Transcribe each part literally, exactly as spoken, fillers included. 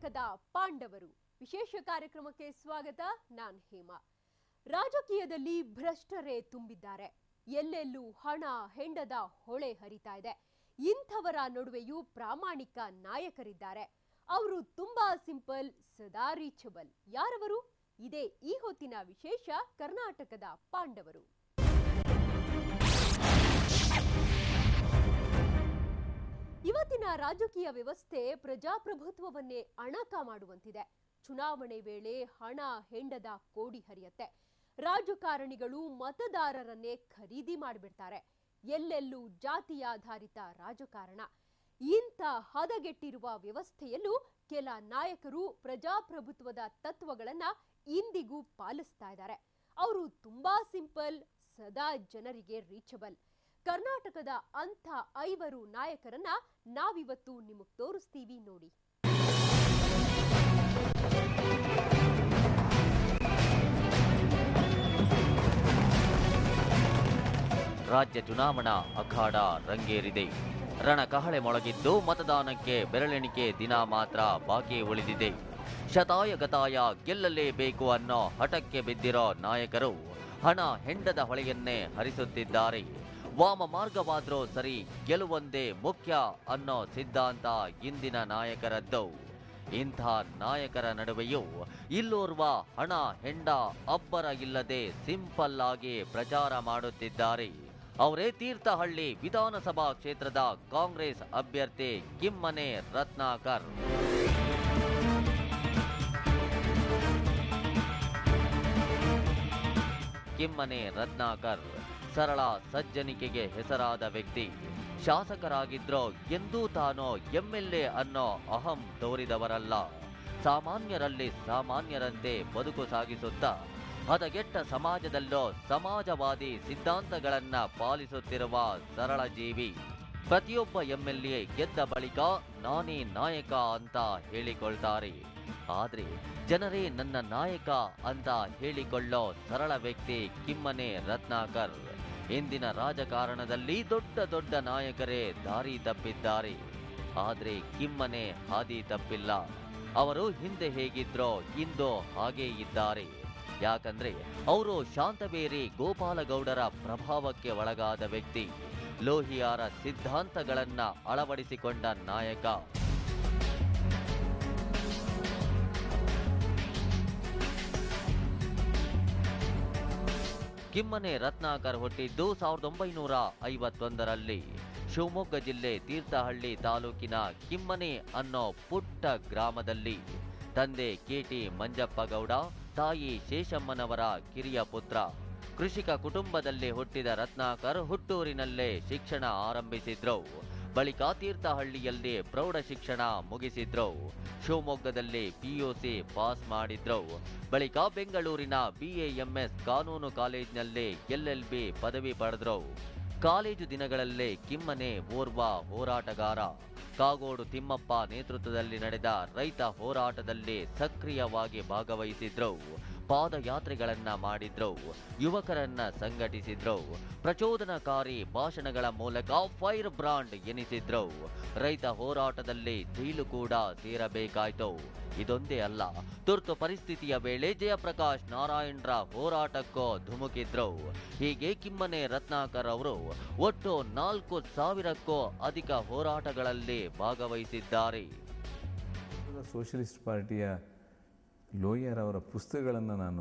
ಕರ್ನಾಟಕದ ಪಾಂಡವರು ವಿಶೇಷ ಕಾರ್ಯಕ್ರಮಕ್ಕೆ ಸ್ವಾಗತ. ನಾನು ಹೇಮಾ. ರಾಜಕೀಯದಲ್ಲಿ ಭ್ರಷ್ಟರೇ ತುಂಬಿದ್ದಾರೆ. ಎಲ್ಲೆಲ್ಲೂ ಹಣ ಹೆಂಡದ ಹೊಳೆ ಹರಿತಾ ಇದೆ. ಇಂಥವರ ನಡುವೆಯೂ ಪ್ರಾಮಾಣಿಕ ನಾಯಕರಿದ್ದಾರೆ. ಅವರು ತುಂಬಾ ಸಿಂಪಲ್, ಸದಾ ರೀಚಬಲ್. ಯಾರವರು? ಇದೇ ಈ ಹೊತ್ತಿನ ವಿಶೇಷ ಕರ್ನಾಟಕದ ಪಾಂಡವರು. ಇವತ್ತಿನ ರಾಜಕೀಯ ವ್ಯವಸ್ಥೆ ಪ್ರಜಾಪ್ರಭುತ್ವವನ್ನೇ ಅಣಕ ಮಾಡುವಂತಿದೆ. ಚುನಾವಣೆ ವೇಳೆ ಹಣ ಹೆಂಡದ ಕೋಡಿ ಹರಿಯತ್ತೆ. ರಾಜಕಾರಣಿಗಳು ಮತದಾರರನ್ನೇ ಖರೀದಿ ಮಾಡಿಬಿಡ್ತಾರೆ. ಎಲ್ಲೆಲ್ಲೂ ಜಾತಿಯಾಧಾರಿತ ರಾಜಕಾರಣ. ಇಂಥ ಹದಗೆಟ್ಟಿರುವ ವ್ಯವಸ್ಥೆಯಲ್ಲೂ ಕೆಲ ನಾಯಕರು ಪ್ರಜಾಪ್ರಭುತ್ವದ ತತ್ವಗಳನ್ನ ಇಂದಿಗೂ ಪಾಲಿಸ್ತಾ ಇದ್ದಾರೆ. ಅವರು ತುಂಬಾ ಸಿಂಪಲ್, ಸದಾ ಜನರಿಗೆ ರೀಚಬಲ್. ಕರ್ನಾಟಕದ ಅಂಥ ಐವರು ನಾಯಕರನ್ನ ನಾವಿವತ್ತು ನಿಮಗೆ ತೋರಿಸ್ತೀವಿ ನೋಡಿ. ರಾಜ್ಯ ಚುನಾವಣಾ ಅಖಾಡ ರಂಗೇರಿದೆ. ರಣಕಹಳೆ ಮೊಳಗಿದ್ದು ಮತದಾನಕ್ಕೆ ಬೆರಳೆಣಿಕೆ ದಿನ ಮಾತ್ರ ಬಾಕಿ ಉಳಿದಿದೆ. ಶತಾಯ ಗತಾಯ ಗೆಲ್ಲಲೇಬೇಕು ಅನ್ನೋ ಹಠಕ್ಕೆ ಬಿದ್ದಿರೋ ನಾಯಕರು ಹಣ ಹೆಂಡದ ಹೊಳೆಯನ್ನೇ ಹರಿಸುತ್ತಿದ್ದಾರೆ. ವಾಮ ಮಾರ್ಗವಾದ್ರೂ ಸರಿ, ಗೆಲುವೊಂದೇ ಮುಖ್ಯ ಅನ್ನೋ ಸಿದ್ಧಾಂತ ಇಂದಿನ ನಾಯಕರದ್ದು. ಇಂಥ ನಾಯಕರ ನಡುವೆಯೂ ಇಲ್ಲೋರ್ವ ಹಣ ಹೆಂಡ ಅಬ್ಬರ ಇಲ್ಲದೆ ಸಿಂಪಲ್ ಆಗಿ ಪ್ರಚಾರ ಮಾಡುತ್ತಿದ್ದಾರೆ. ಅವರೇ ತೀರ್ಥಹಳ್ಳಿ ವಿಧಾನಸಭಾ ಕ್ಷೇತ್ರದ ಕಾಂಗ್ರೆಸ್ ಅಭ್ಯರ್ಥಿ ಕಿಮ್ಮನೆ ರತ್ನಾಕರ್. ಕಿಮ್ಮನೆ ರತ್ನಾಕರ್ ಸರಳ ಸಜ್ಜನಿಕೆಗೆ ಹೆಸರಾದ ವ್ಯಕ್ತಿ. ಶಾಸಕರಾಗಿದ್ರೋ ಎಂದೂ ತಾನೋ ಎಂಎಲ್ಎ ಅನ್ನೋ ಅಹಂ ತೋರಿದವರಲ್ಲ. ಸಾಮಾನ್ಯರಲ್ಲಿ ಸಾಮಾನ್ಯರಂತೆ ಬದುಕು ಸಾಗಿಸುತ್ತಾ ಹದಗೆಟ್ಟ ಸಮಾಜದಲ್ಲೋ ಸಮಾಜವಾದಿ ಸಿದ್ಧಾಂತಗಳನ್ನ ಪಾಲಿಸುತ್ತಿರುವ ಸರಳ ಜೀವಿ. ಪ್ರತಿಯೊಬ್ಬ ಎಂಎಲ್ಎ ಗೆದ್ದ ಬಳಿಕ ನಾನೇ ನಾಯಕ ಅಂತ ಹೇಳಿಕೊಳ್ತಾರೆ. ಆದ್ರೆ ಜನರೇ ನನ್ನ ನಾಯಕ ಅಂತ ಹೇಳಿಕೊಳ್ಳೋ ಸರಳ ವ್ಯಕ್ತಿ ಕಿಮ್ಮನೆ ರತ್ನಾಕರ್. ಇಂದಿನ ರಾಜಕಾರಣದಲ್ಲಿ ದೊಡ್ಡ ದೊಡ್ಡ ನಾಯಕರೇ ದಾರಿ ತಪ್ಪಿದ್ದಾರೆ. ಆದ್ರೆ ಕಿಮ್ಮನೆ ಹಾದಿ ತಪ್ಪಿಲ್ಲ. ಅವರು ಹಿಂದೆ ಹೇಗಿದ್ರೋ ಇಂದು ಹಾಗೇ ಇದ್ದಾರೆ. ಯಾಕಂದ್ರೆ ಅವರು ಶಾಂತವೇರಿ ಗೋಪಾಲಗೌಡರ ಪ್ರಭಾವಕ್ಕೆ ಒಳಗಾದ ವ್ಯಕ್ತಿ. ಲೋಹಿಯಾರ ಸಿದ್ಧಾಂತಗಳನ್ನ ಅಳವಡಿಸಿಕೊಂಡ ನಾಯಕ. ಕಿಮ್ಮನೆ ರತ್ನಾಕರ್ ಹುಟ್ಟಿದ್ದು ಸಾವಿರದ ಒಂಬೈನೂರ ಐವತ್ತೊಂದರಲ್ಲಿ ಶಿವಮೊಗ್ಗ ಜಿಲ್ಲೆ ತೀರ್ಥಹಳ್ಳಿ ತಾಲೂಕಿನ ಕಿಮ್ಮನೆ ಅನ್ನೋ ಪುಟ್ಟ ಗ್ರಾಮದಲ್ಲಿ. ತಂದೆ ಕೆಟಿ ಮಂಜಪ್ಪಗೌಡ, ತಾಯಿ ಶೇಷಮ್ಮನವರ ಕಿರಿಯ ಪುತ್ರ. ಕೃಷಿಕ ಕುಟುಂಬದಲ್ಲಿ ಹುಟ್ಟಿದ ರತ್ನಾಕರ್ ಹುಟ್ಟೂರಿನಲ್ಲೇ ಶಿಕ್ಷಣ ಆರಂಭಿಸಿದ್ರು. ಬಳಿಕ ತೀರ್ಥಹಳ್ಳಿಯಲ್ಲಿ ಪ್ರೌಢ ಶಿಕ್ಷಣ ಮುಗಿಸಿದ್ರು. ಶಿವಮೊಗ್ಗದಲ್ಲಿ ಪಿಯುಸಿ ಪಾಸ್ ಮಾಡಿದ್ರು. ಬಳಿಕ ಬೆಂಗಳೂರಿನ ಬಿಎಎಂಎಸ್ ಕಾನೂನು ಕಾಲೇಜಿನಲ್ಲಿ ಎಲ್ಎಲ್ಬಿ ಪದವಿ ಪಡೆದ್ರು. ಕಾಲೇಜು ದಿನಗಳಲ್ಲೇ ಕಿಮ್ಮನೆ ಓರ್ವ ಹೋರಾಟಗಾರ. ಕಾಗೋಡು ತಿಮ್ಮಪ್ಪ ನೇತೃತ್ವದಲ್ಲಿ ನಡೆದ ರೈತ ಹೋರಾಟದಲ್ಲಿ ಸಕ್ರಿಯವಾಗಿ ಭಾಗವಹಿಸಿದ್ರು. ಪಾದಯಾತ್ರೆಗಳನ್ನ ಮಾಡಿದ್ರು. ಯುವಕರನ್ನ ಸಂಘಟಿಸಿದ್ರು. ಪ್ರಚೋದನಕಾರಿ ಭಾಷಣಗಳ ಮೂಲಕ ಫೈರ್ ಬ್ರಾಂಡ್ ಎನಿಸಿದ್ರು. ರೈತ ಹೋರಾಟದಲ್ಲಿ ಜೈಲು ಕೂಡ ಸೇರಬೇಕಾಯ್ತು. ಇದೊಂದೇ ಅಲ್ಲ, ತುರ್ತು ಪರಿಸ್ಥಿತಿಯ ವೇಳೆ ಜಯಪ್ರಕಾಶ್ ನಾರಾಯಣರ ಹೋರಾಟಕ್ಕೂ ಧುಮುಕಿದ್ರು. ಹೀಗೆ ಕಿಮ್ಮನೆ ರತ್ನಾಕರ್ ಅವರು ಒಟ್ಟು ನಾಲ್ಕು ಸಾವಿರಕ್ಕೂ ಅಧಿಕ ಹೋರಾಟಗಳಲ್ಲಿ ಭಾಗವಹಿಸಿದ್ದಾರೆ. ಸೋಷಲಿಸ್ಟ್ ಪಾರ್ಟಿಯ ಲೋಹಿಯಾರ್ ಅವರ ಪುಸ್ತಕಗಳನ್ನು ನಾನು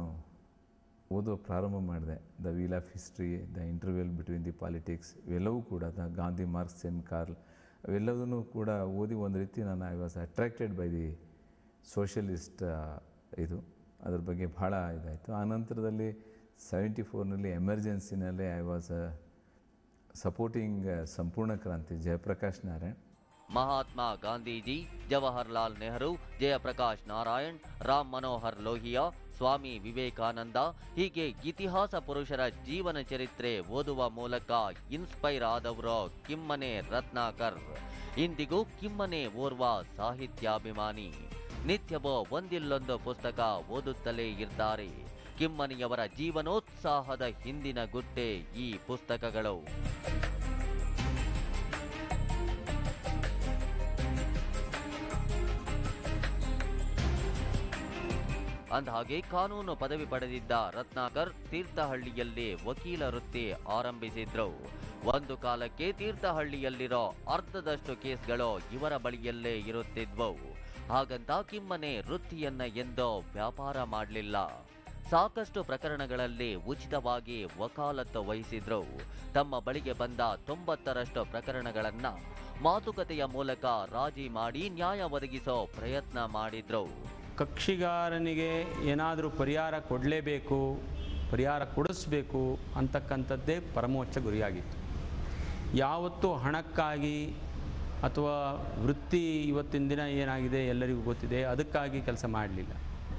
ಓದೋ ಪ್ರಾರಂಭ ಮಾಡಿದೆ. The wheel of history, the interval between the politics, ಇವೆಲ್ಲವೂ ಕೂಡ the Gandhi, Marx and Karl, ಅವೆಲ್ಲವನ್ನೂ ಕೂಡ ಓದಿ ಒಂದು ರೀತಿ ನಾನು I was attracted by the socialist ಇದು ಅದ್ರ ಬಗ್ಗೆ ಭಾಳ ಇದಾಯಿತು. ಆ ನಂತರದಲ್ಲಿ ಸೆವೆಂಟಿ ಫೋರ್ನಲ್ಲಿ ಎಮರ್ಜೆನ್ಸಿನಲ್ಲಿ I was supporting Sampoorna Kranti, Jayaprakash Narayan. Mahatma Gandhiji, Jawaharlal Nehru, Jayaprakash Narayan, Ram Manohar Lohia, Swami Vivekananda, ಹೀಗೆ ಇತಿಹಾಸ ಪುರುಷರ ಜೀವನ ಚರಿತ್ರೆ ಓದುವ ಮೂಲಕ ಇನ್ಸ್ಪೈರ್ ಆದವರು ಕಿಮ್ಮನೆ ರತ್ನಾಕರ್. ಇಂದಿಗೂ ಕಿಮ್ಮನೆ ಓರ್ವ ಸಾಹಿತ್ಯಾಭಿಮಾನಿ. ನಿತ್ಯವೋ ಒಂದಿಲ್ಲೊಂದು ಪುಸ್ತಕ ಓದುತ್ತಲೇ ಇರ್ತಾರೆ. ಕಿಮ್ಮನೆಯವರ ಜೀವನೋತ್ಸಾಹದ ಹಿಂದಿನ ಗುಟ್ಟೆ ಈ ಪುಸ್ತಕಗಳು. ಅಂದಹಾಗೆ ಕಾನೂನು ಪದವಿ ಪಡೆದಿದ್ದ ರತ್ನಾಕರ್ ತೀರ್ಥಹಳ್ಳಿಯಲ್ಲಿ ವಕೀಲ ವೃತ್ತಿ ಆರಂಭಿಸಿದ್ರು. ಒಂದು ಕಾಲಕ್ಕೆ ತೀರ್ಥಹಳ್ಳಿಯಲ್ಲಿರೋ ಅರ್ಧದಷ್ಟು ಕೇಸ್ಗಳು ಇವರ ಬಳಿಯಲ್ಲೇ ಇರುತ್ತಿದ್ವು. ಹಾಗಂತ ಕಿಮ್ಮನೆ ವೃತ್ತಿಯನ್ನ ಎಂದೋ ವ್ಯಾಪಾರ ಮಾಡಲಿಲ್ಲ. ಸಾಕಷ್ಟು ಪ್ರಕರಣಗಳಲ್ಲಿ ಉಚಿತವಾಗಿ ವಕಾಲತ್ತು ವಹಿಸಿದ್ರು. ತಮ್ಮ ಬಳಿಗೆ ಬಂದ ತೊಂಬತ್ತರಷ್ಟು ಪ್ರಕರಣಗಳನ್ನ ಮಾತುಕತೆಯ ಮೂಲಕ ರಾಜಿ ಮಾಡಿ ನ್ಯಾಯ ಒದಗಿಸೋ ಪ್ರಯತ್ನ ಮಾಡಿದ್ರು. ಕಕ್ಷಿಗಾರನಿಗೆ ಏನಾದರೂ ಪರಿಹಾರ ಕೊಡಲೇಬೇಕು, ಪರಿಹಾರ ಕೊಡಿಸ್ಬೇಕು ಅಂತಕ್ಕಂಥದ್ದೇ ಪರಮೋಚ್ಚ ಗುರಿಯಾಗಿತ್ತು. ಯಾವತ್ತೂ ಹಣಕ್ಕಾಗಿ ಅಥವಾ ವೃತ್ತಿ ಇವತ್ತಿನ ದಿನ ಏನಾಗಿದೆ ಎಲ್ಲರಿಗೂ ಗೊತ್ತಿದೆ, ಅದಕ್ಕಾಗಿ ಕೆಲಸ ಮಾಡಲಿಲ್ಲ.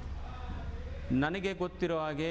ನನಗೆ ಗೊತ್ತಿರೋ ಹಾಗೆ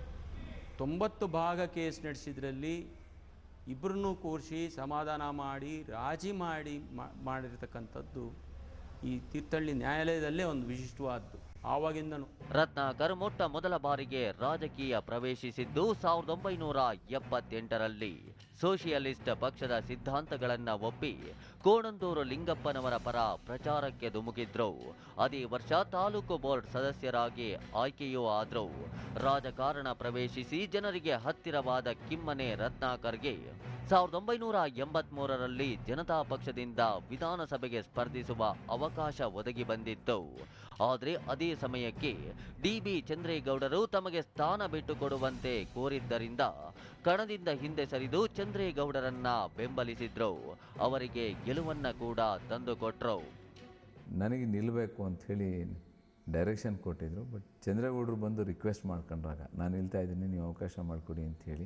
ತೊಂಬತ್ತು ಭಾಗ ಕೇಸ್ ನಡೆಸಿದ್ರಲ್ಲಿ ಇಬ್ಬರನ್ನೂ ಕೂರಿಸಿ ಸಮಾಧಾನ ಮಾಡಿ ರಾಜಿ ಮಾಡಿ ಮಾಡಿರ್ತಕ್ಕಂಥದ್ದು ಈ ತೀರ್ಥಹಳ್ಳಿ ನ್ಯಾಯಾಲಯದಲ್ಲೇ ಒಂದು ವಿಶಿಷ್ಟವಾದ್ದು. ಆವಾಗಿಂದನು ರತ್ನಾಕರ್ ಮೊಟ್ಟ ಮೊದಲ ಬಾರಿಗೆ ರಾಜಕೀಯ ಪ್ರವೇಶಿಸಿದ್ದು ಸಾವಿರದ ಒಂಬೈನೂರ ಎಪ್ಪತ್ತೆಂಟರಲ್ಲಿ. ಸೋಷಿಯಲಿಸ್ಟ್ ಪಕ್ಷದ ಸಿದ್ಧಾಂತಗಳನ್ನ ಒಪ್ಪಿ ಕೋಣಂದೂರು ಲಿಂಗಪ್ಪನವರ ಪರ ಪ್ರಚಾರಕ್ಕೆ ಧುಮುಕಿದ್ರು. ಅದೇ ವರ್ಷ ತಾಲೂಕು ಬೋರ್ಡ್ ಸದಸ್ಯರಾಗಿ ಆಯ್ಕೆಯೂ ಆದ್ರು. ರಾಜಕಾರಣ ಪ್ರವೇಶಿಸಿ ಜನರಿಗೆ ಹತ್ತಿರವಾದ ಕಿಮ್ಮನೆ ರತ್ನಾಕರ್ಗೆ ಸಾವಿರದ ಒಂಬೈನೂರ ಎಂಬತ್ತ್ ಮೂರರಲ್ಲಿ ಜನತಾ ಪಕ್ಷದಿಂದ ವಿಧಾನಸಭೆಗೆ ಸ್ಪರ್ಧಿಸುವ ಅವಕಾಶ ಒದಗಿ ಬಂದಿತ್ತು. ಆದರೆ ಅದೇ ಸಮಯಕ್ಕೆ ಡಿ ಬಿ ಚಂದ್ರೇಗೌಡರು ತಮಗೆ ಸ್ಥಾನ ಬಿಟ್ಟುಕೊಡುವಂತೆ ಕೋರಿದ್ದರಿಂದ ಕಣದಿಂದ ಹಿಂದೆ ಸರಿದು ಚಂದ್ರೇಗೌಡರನ್ನ ಬೆಂಬಲಿಸಿದ್ರು. ಅವರಿಗೆ ಗೆಲುವನ್ನ ಕೂಡ ತಂದುಕೊಟ್ರು. ನನಗೆ ನಿಲ್ಲಬೇಕು ಅಂಥೇಳಿ ಡೈರೆಕ್ಷನ್ ಕೊಟ್ಟಿದ್ರು. ಬಟ್ ಚಂದ್ರೇಗೌಡರು ಬಂದು ರಿಕ್ವೆಸ್ಟ್ ಮಾಡ್ಕೊಂಡ್ರಾಗ ನಾನು ನಿಲ್ತಾ ಇದ್ದೀನಿ, ನೀವು ಅವಕಾಶ ಮಾಡಿಕೊಡಿ ಅಂಥೇಳಿ.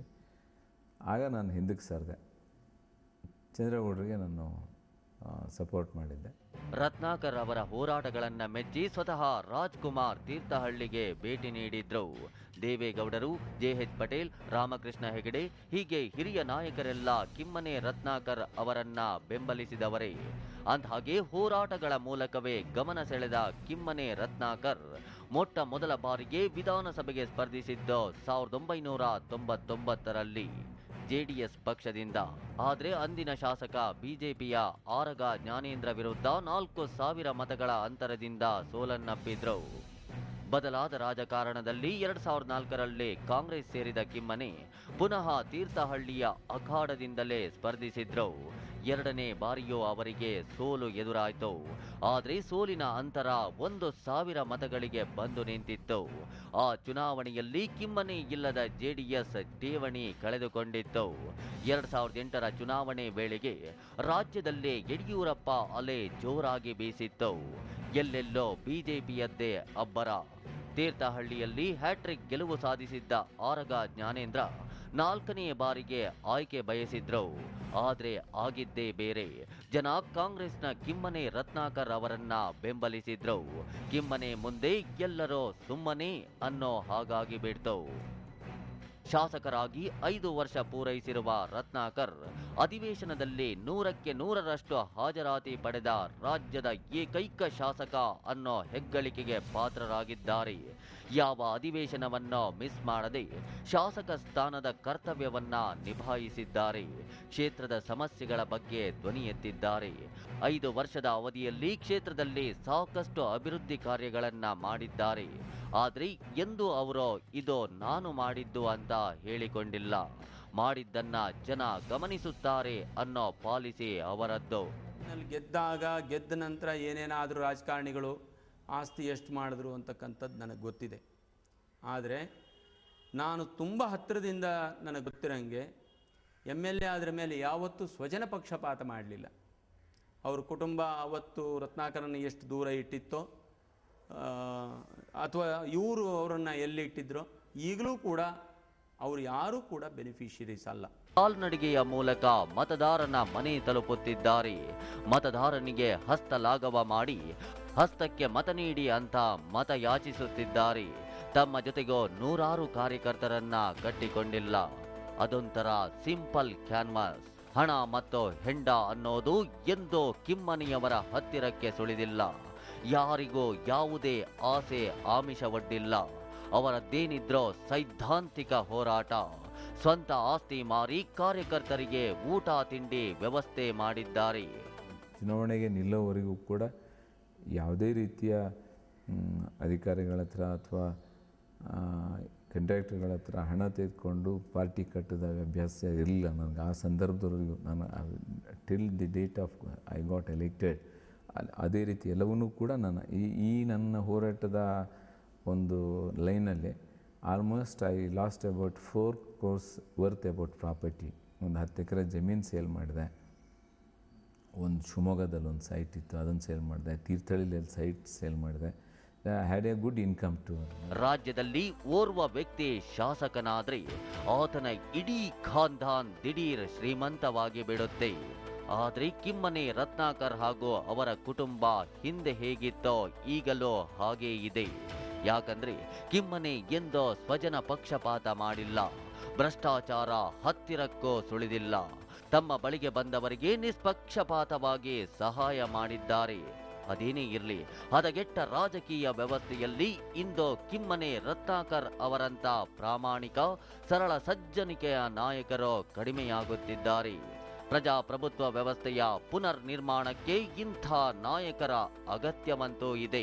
ಆಗ ನಾನು ಹಿಂದಕ್ಕೆ ಸರಿದೆ. ಚಂದ್ರೇಗೌಡರಿಗೆ ನಾನು ಸಪೋರ್ಟ್ ಮಾಡಿದ್ದೆ. ರತ್ನಾಕರ್ ಅವರ ಹೋರಾಟಗಳನ್ನ ಮೆಚ್ಚಿ ಸ್ವತಃ ರಾಜ್ಕುಮಾರ್ ತೀರ್ಥಹಳ್ಳಿಗೆ ಭೇಟಿ ನೀಡಿದ್ರು. ದೇವೇಗೌಡರು, ಜೆ ಎಚ್ ಪಟೇಲ್, ರಾಮಕೃಷ್ಣ ಹೆಗಡೆ ಹೀಗೆ ಹಿರಿಯ ನಾಯಕರೆಲ್ಲ ಕಿಮ್ಮನೆ ರತ್ನಾಕರ್ ಅವರನ್ನ ಬೆಂಬಲಿಸಿದವರೇ. ಅಂದ್ಹಾಗೆ ಹೋರಾಟಗಳ ಮೂಲಕವೇ ಗಮನ ಸೆಳೆದ ಕಿಮ್ಮನೆ ರತ್ನಾಕರ್ ಮೊಟ್ಟ ಮೊದಲ ಬಾರಿಗೆ ವಿಧಾನಸಭೆಗೆ ಸ್ಪರ್ಧಿಸಿದ್ದು ಸಾವಿರದ ಒಂಬೈನೂರ ತೊಂಬತ್ತೊಂಬತ್ತರಲ್ಲಿ ಜೆಡಿಎಸ್ ಪಕ್ಷದಿಂದ. ಆದರೆ ಅಂದಿನ ಶಾಸಕ ಬಿಜೆಪಿಯ ಆರಗ ಜ್ಞಾನೇಂದ್ರ ವಿರುದ್ಧ ನಾಲ್ಕು ಸಾವಿರ ಮತಗಳ ಅಂತರದಿಂದ ಸೋಲನ್ನಪ್ಪಿದ್ರು. ಬದಲಾದ ರಾಜಕಾರಣದಲ್ಲಿ ಎರಡ್ ಸಾವಿರದ ನಾಲ್ಕರಲ್ಲಿ ಕಾಂಗ್ರೆಸ್ ಸೇರಿದ ಕಿಮ್ಮನೆ ಪುನಃ ತೀರ್ಥಹಳ್ಳಿಯ ಅಖಾಡದಿಂದಲೇ ಸ್ಪರ್ಧಿಸಿದ್ರು. ಎರಡನೇ ಬಾರಿಯೂ ಅವರಿಗೆ ಸೋಲು ಎದುರಾಯಿತು. ಆದರೆ ಸೋಲಿನ ಅಂತರ ಒಂದು ಸಾವಿರ ಮತಗಳಿಗೆ ಬಂದು ನಿಂತಿತ್ತು. ಆ ಚುನಾವಣೆಯಲ್ಲಿ ಕಿಮ್ಮನೆ ಇಲ್ಲದ ಜೆಡಿಎಸ್ ಠೇವಣಿ ಕಳೆದುಕೊಂಡಿತ್ತು. ಎರಡ್ ಸಾವಿರದ ಎಂಟರ ಚುನಾವಣೆ ವೇಳೆಗೆ ರಾಜ್ಯದಲ್ಲಿ ಯಡಿಯೂರಪ್ಪ ಅಲೆ ಜೋರಾಗಿ ಬೀಸಿತ್ತು. ಎಲ್ಲೆಲ್ಲೋ ಬಿಜೆಪಿಯದ್ದೇ ಅಬ್ಬರ. ತೀರ್ಥಹಳ್ಳಿಯಲ್ಲಿ ಹ್ಯಾಟ್ರಿಕ್ ಗೆಲುವು ಸಾಧಿಸಿದ್ದ ಆರಗ ಜ್ಞಾನೇಂದ್ರ ನಾಲ್ಕನೇ ಬಾರಿಗೆ ಆಯ್ಕೆ ಬಯಸಿದ್ರು. ಆದ್ರೆ ಆಗಿದ್ದೇ ಬೇರೆ. ಜನ ಕಾಂಗ್ರೆಸ್ನ ಕಿಮ್ಮನೆ ರತ್ನಾಕರ್ ಅವರನ್ನ ಬೆಂಬಲಿಸಿದ್ರು. ಕಿಮ್ಮನೆ ಮುಂದೆ ಎಲ್ಲರೂ ಸುಮ್ಮನೆ ಅನ್ನೋ ಹಾಗಾಗಿ ಬಿಡ್ತು. ಶಾಸಕರಾಗಿ ಐದು ವರ್ಷ ಪೂರೈಸಿರುವ ರತ್ನಾಕರ್ ಅಧಿವೇಶನದಲ್ಲಿ ನೂರಕ್ಕೆ ನೂರರಷ್ಟು ಹಾಜರಾತಿ ಪಡೆದ ರಾಜ್ಯದ ಏಕೈಕ ಶಾಸಕ ಅನ್ನೋ ಹೆಗ್ಗಳಿಕೆಗೆ ಪಾತ್ರರಾಗಿದ್ದಾರೆ. ಯಾವ ಅಧಿವೇಶನವನ್ನ ಮಿಸ್ ಮಾಡದೆ ಶಾಸಕ ಸ್ಥಾನದ ಕರ್ತವ್ಯವನ್ನ ನಿಭಾಯಿಸಿದ್ದಾರೆ. ಕ್ಷೇತ್ರದ ಸಮಸ್ಯೆಗಳ ಬಗ್ಗೆ ಧ್ವನಿ ಎತ್ತಿದ್ದಾರೆ. ಐದು ವರ್ಷದ ಅವಧಿಯಲ್ಲಿ ಕ್ಷೇತ್ರದಲ್ಲಿ ಸಾಕಷ್ಟು ಅಭಿವೃದ್ಧಿ ಕಾರ್ಯಗಳನ್ನ ಮಾಡಿದ್ದಾರೆ. ಆದ್ರೆ ಎಂದು ಅವರು ಇದು ನಾನು ಮಾಡಿದ್ದು ಅಂತ ಹೇಳಿಕೊಂಡಿಲ್ಲ. ಮಾಡಿದ್ದನ್ನ ಜನ ಗಮನಿಸುತ್ತಾರೆ ಅನ್ನೋ ಪಾಲಿಸಿ ಅವರದ್ದು. ಗೆದ್ದಾಗ ಗೆದ್ದ ನಂತರ ಏನೇನಾದರೂ ರಾಜಕಾರಣಿಗಳು ಆಸ್ತಿ ಎಷ್ಟು ಮಾಡಿದ್ರು ಅಂತಕ್ಕಂಥದ್ದು ನನಗೆ ಗೊತ್ತಿದೆ. ಆದರೆ ನಾನು ತುಂಬ ಹತ್ತಿರದಿಂದ ನನಗೆ ಗೊತ್ತಿರೋಂಗೆ ಎಮ್ ಎಲ್ ಎ ಅದರ ಮೇಲೆ ಯಾವತ್ತೂ ಸ್ವಜನ ಪಕ್ಷಪಾತ ಮಾಡಲಿಲ್ಲ. ಅವ್ರ ಕುಟುಂಬ ಅವತ್ತು ರತ್ನಾಕರನ್ನು ಎಷ್ಟು ದೂರ ಇಟ್ಟಿತ್ತೋ ಅಥವಾ ಇವರು ಅವರನ್ನು ಎಲ್ಲಿ ಇಟ್ಟಿದ್ರೋ ಈಗಲೂ ಕೂಡ ಅವರು ಯಾರೂ ಕೂಡ ಬೆನಿಫಿಷರೀಸ್ ಅಲ್ಲ. ಕಾಲ್ನಡಿಗೆಯ ಮೂಲಕ ಮತದಾರನ ಮನೆ ತಲುಪುತ್ತಿದ್ದಾರೆ. ಮತದಾರನಿಗೆ ಹಸ್ತಲಾಘವ ಮಾಡಿ ಹಸ್ತಕ್ಕೆ ಮತ ನೀಡಿ ಅಂತ ಮತ ಯಾಚಿಸುತ್ತಿದ್ದಾರೆ. ತಮ್ಮ ಜೊತೆಗೋ ನೂರಾರು ಕಾರ್ಯಕರ್ತರನ್ನ ಕಟ್ಟಿಕೊಂಡಿಲ್ಲ. ಅದೊಂಥರ ಸಿಂಪಲ್ ಕ್ಯಾನ್ವಾಸ್. ಹಣ ಮತ್ತು ಹೆಂಡ ಅನ್ನೋದು ಎಂದೋ ಕಿಮ್ಮನೆಯವರ ಹತ್ತಿರಕ್ಕೆ ಸುಳಿದಿಲ್ಲ. ಯಾರಿಗೂ ಯಾವುದೇ ಆಸೆ ಆಮಿಷವಡ್ಡಿಲ್ಲ. ಅವರದ್ದೇನಿದ್ರೋ ಸೈದ್ಧಾಂತಿಕ ಹೋರಾಟ. ಸ್ವಂತ ಆಸ್ತಿ ಮಾರಿ ಕಾರ್ಯಕರ್ತರಿಗೆ ಊಟ ತಿಂಡಿ ವ್ಯವಸ್ಥೆ ಮಾಡಿದ್ದಾರೆ. ಚುನಾವಣೆಗೆ ನಿಲ್ಲೋವರೆಗೂ ಕೂಡ ಯಾವುದೇ ರೀತಿಯ ಅಧಿಕಾರಿಗಳ ಹತ್ರ ಅಥವಾ ಕಂಟ್ರಾಕ್ಟರ್ಗಳ ಹತ್ರ ಹಣ ತೆಗೆದುಕೊಂಡು ಪಾರ್ಟಿ ಕಟ್ಟಿದ ಅಭ್ಯಾಸ ಇರಲಿಲ್ಲ ನನಗೆ. ಆ ಸಂದರ್ಭದವರೆಗೂ ನಾನು till the date of I got elected ಅದೇ ರೀತಿ ಎಲ್ಲವನ್ನೂ ಕೂಡ ನಾನು ಈ ಈ ನನ್ನ ಹೋರಾಟದ ಒಂದು ಲೈನಲ್ಲಿ almost I lost about four crores worth about property. ಒಂದು ಹತ್ತು ಎಕರೆ ಜಮೀನು ಸೇಲ್ ಮಾಡಿದೆ, ಒಂದು ಶಿವಮೊಗ್ಗದಲ್ಲಿ ಒಂದು ಸೈಟ್ ಇತ್ತು ಅದನ್ನು ಸೇಲ್ ಮಾಡಿದೆ, ತೀರ್ಥಹಳ್ಳಿಯಲ್ಲಿ ಸೈಟ್ ಸೇಲ್ ಮಾಡಿದೆ. Had a good income too. ರಾಜ್ಯದಲ್ಲಿ ಓರ್ವ ವ್ಯಕ್ತಿ ಶಾಸಕನಾದ್ರೆ ಆತನ ಇಡೀ ಖಾನ್ದಾನ್ ದಿಢೀರ್ ಶ್ರೀಮಂತವಾಗಿ ಬಿಡುತ್ತೆ. ಆದ್ರೆ ಕಿಮ್ಮನೆ ರತ್ನಾಕರ್ ಹಾಗೂ ಅವರ ಕುಟುಂಬ ಹಿಂದೆ ಹೇಗಿತ್ತೋ ಈಗಲೂ ಹಾಗೇ ಇದೆ. ಯಾಕಂದ್ರೆ ಕಿಮ್ಮನೆ ಎಂದೋ ಸ್ವಜನ ಪಕ್ಷಪಾತ ಮಾಡಿಲ್ಲ, ಭ್ರಷ್ಟಾಚಾರ ಹತ್ತಿರಕ್ಕೂ ಸುಳಿದಿಲ್ಲ. ತಮ್ಮ ಬಳಿಗೆ ಬಂದವರಿಗೆ ನಿಷ್ಪಕ್ಷಪಾತವಾಗಿ ಸಹಾಯ ಮಾಡಿದ್ದಾರೆ. ಅದೇನೇ ಇರಲಿ, ಹದಗೆಟ್ಟ ರಾಜಕೀಯ ವ್ಯವಸ್ಥೆಯಲ್ಲಿ ಇಂದು ಕಿಮ್ಮನೆ ರತ್ನಾಕರ್ ಅವರಂತ ಪ್ರಾಮಾಣಿಕ ಸರಳ ಸಜ್ಜನಿಕೆಯ ನಾಯಕರು ಕಡಿಮೆಯಾಗುತ್ತಿದ್ದಾರೆ. ಪ್ರಜಾಪ್ರಭುತ್ವ ವ್ಯವಸ್ಥೆಯ ಪುನರ್ ನಿರ್ಮಾಣಕ್ಕೆ ಇಂಥ ನಾಯಕರ ಅಗತ್ಯವಂತೂ ಇದೆ.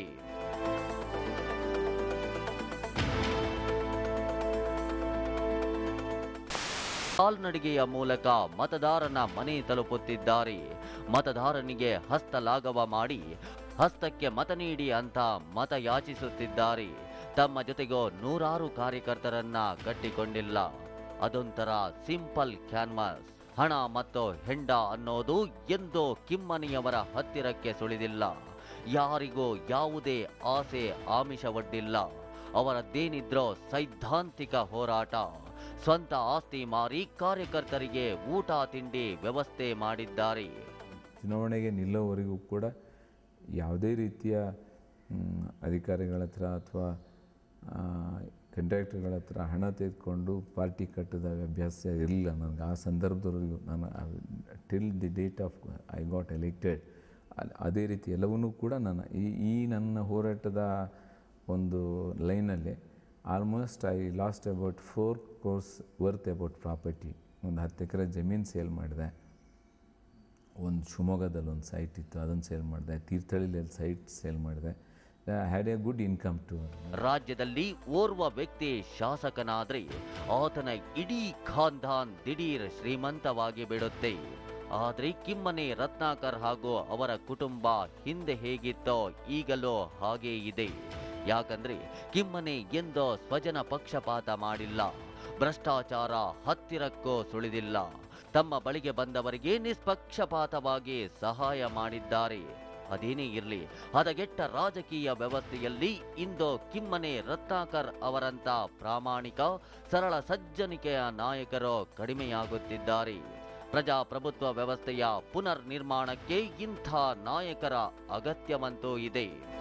ಕಾಲ್ನಡಿಗೆಯ ಮೂಲಕ ಮತದಾರನ ಮನೆ ತಲುಪುತ್ತಿದ್ದಾರೆ. ಮತದಾರನಿಗೆ ಹಸ್ತಲಾಘವ ಮಾಡಿ ಹಸ್ತಕ್ಕೆ ಮತ ನೀಡಿ ಅಂತ ಮತ ಯಾಚಿಸುತ್ತಿದ್ದಾರೆ. ತಮ್ಮ ಜೊತೆಗೋ ನೂರಾರು ಕಾರ್ಯಕರ್ತರನ್ನ ಕಟ್ಟಿಕೊಂಡಿಲ್ಲ. ಅದೊಂಥರ ಸಿಂಪಲ್ ಕ್ಯಾನ್ವಾಸ್. ಹಣ ಮತ್ತು ಹೆಂಡ ಅನ್ನೋದು ಎಂದೋ ಕಿಮ್ಮನಿಯವರ ಹತ್ತಿರಕ್ಕೆ ಸುಳಿದಿಲ್ಲ. ಯಾರಿಗೂ ಯಾವುದೇ ಆಸೆ ಆಮಿಷವಡ್ಡಿಲ್ಲ. ಅವರದ್ದೇನಿದ್ರೋ ಸೈದ್ಧಾಂತಿಕ ಹೋರಾಟ. ಸ್ವಂತ ಆಸ್ತಿ ಮಾರಿ ಕಾರ್ಯಕರ್ತರಿಗೆ ಊಟ ತಿಂಡಿ ವ್ಯವಸ್ಥೆ ಮಾಡಿದ್ದಾರೆ. ಚುನಾವಣೆಗೆ ನಿಲ್ಲೋವರೆಗೂ ಕೂಡ ಯಾವುದೇ ರೀತಿಯ ಅಧಿಕಾರಿಗಳ ಹತ್ರ ಅಥವಾ ಕಂಟ್ರಾಕ್ಟರ್ಗಳ ಹತ್ರ ಹಣ ತೆಗೆದುಕೊಂಡು ಪಾರ್ಟಿ ಕಟ್ಟಿದ ಅಭ್ಯಾಸ ಇರಲಿಲ್ಲ ನನಗೆ. ಆ ಸಂದರ್ಭದವರೆಗೂ ನಾನು till the date of I got elected ಅದೇ ರೀತಿ ಎಲ್ಲವನ್ನೂ ಕೂಡ ನಾನು ಈ ಈ ನನ್ನ ಹೋರಾಟದ ಒಂದು ಲೈನಲ್ಲಿ almost I lost about four crores worth about property. ಒಂದು ಹತ್ತು ಎಕರೆ ಜಮೀನು ಸೇಲ್ ಮಾಡಿದೆ, ಒಂದು ಶಿವಮೊಗ್ಗದಲ್ಲಿ ಒಂದು ಸೈಟ್ ಇತ್ತು ಅದನ್ನು ಸೇಲ್ ಮಾಡಿದೆ, ತೀರ್ಥಹಳ್ಳಿಯಲ್ಲಿ ಸೈಟ್ ಸೇಲ್ ಮಾಡಿದೆ. Had a good income too. ರಾಜ್ಯದಲ್ಲಿ ಓರ್ವ ವ್ಯಕ್ತಿ ಶಾಸಕನಾದ್ರೆ ಆತನ ಇಡೀ ಖಾನ್ದಾನ್ ದಿಢೀರ್ ಶ್ರೀಮಂತವಾಗಿ ಬಿಡುತ್ತೆ. ಆದ್ರೆ ಕಿಮ್ಮನೆ ರತ್ನಾಕರ್ ಹಾಗೂ ಅವರ ಕುಟುಂಬ ಹಿಂದೆ ಹೇಗಿತ್ತೋ ಈಗಲೂ ಹಾಗೇ ಇದೆ. ಯಾಕಂದ್ರೆ ಕಿಮ್ಮನೆ ಎಂದೋ ಸ್ವಜನ ಪಕ್ಷಪಾತ ಮಾಡಿಲ್ಲ, ಭ್ರಷ್ಟಾಚಾರ ಹತ್ತಿರಕ್ಕೂ ಸುಳಿದಿಲ್ಲ. ತಮ್ಮ ಬಳಿಗೆ ಬಂದವರಿಗೆ ನಿಷ್ಪಕ್ಷಪಾತವಾಗಿ ಸಹಾಯ ಮಾಡಿದ್ದಾರೆ. ಅದೇನೇ ಇರಲಿ, ಹದಗೆಟ್ಟ ರಾಜಕೀಯ ವ್ಯವಸ್ಥೆಯಲ್ಲಿ ಇಂದು ಕಿಮ್ಮನೆ ರತ್ನಾಕರ್ ಅವರಂತ ಪ್ರಾಮಾಣಿಕ ಸರಳ ಸಜ್ಜನಿಕೆಯ ನಾಯಕರು ಕಡಿಮೆಯಾಗುತ್ತಿದ್ದಾರೆ. ಪ್ರಜಾಪ್ರಭುತ್ವ ವ್ಯವಸ್ಥೆಯ ಪುನರ್ ನಿರ್ಮಾಣಕ್ಕೆ ಇಂಥ ನಾಯಕರ ಅಗತ್ಯವಂತೂ ಇದೆ.